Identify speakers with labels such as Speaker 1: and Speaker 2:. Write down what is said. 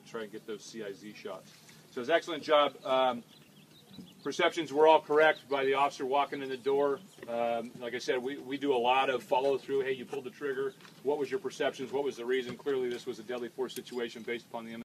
Speaker 1: try and get those CIZ shots. So it was an excellent job. Perceptions were all correct by the officer walking in the door. Like I said, we do a lot of follow-through. Hey, you pulled the trigger. What was your perceptions? What was the reason? Clearly this was a deadly force situation based upon the